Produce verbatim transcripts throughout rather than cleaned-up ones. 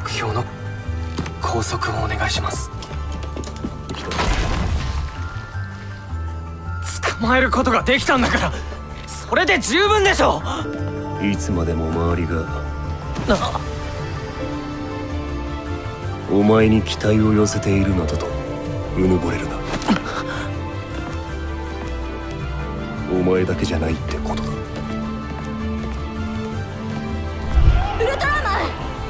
目標の拘束をお願いします。捕まえることができたんだから、それで十分でしょう。 いつまでも周りがあお前に期待を寄せているなどとうぬぼれるな。お前だけじゃないってことだ。 ウルトラマ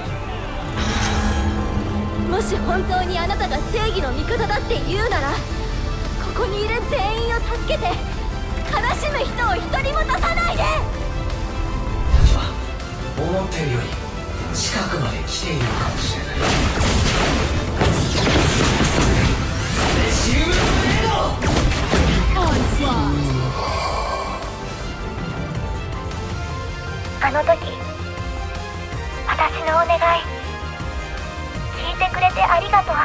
ン、もし本当にあなたが正義の味方だって言うなら、ここにいる全員を助けて、悲しむ人を一人も出さないで。 私は思っているより近くまで来ているのかもしれない。スペシウムブレード。 あの時、私のお願い聞いてくれてありがとう。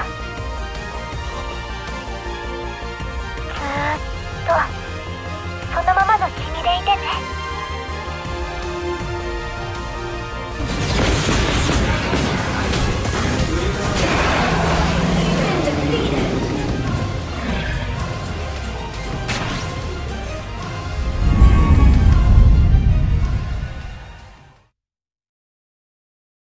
ずーっとそのままの君でいてね。